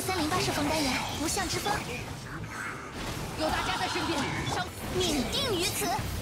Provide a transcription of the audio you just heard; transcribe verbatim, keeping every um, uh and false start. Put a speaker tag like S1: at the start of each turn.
S1: 三零八射风单元，不向之风。
S2: 有大家在身边，伤
S1: 命定于此。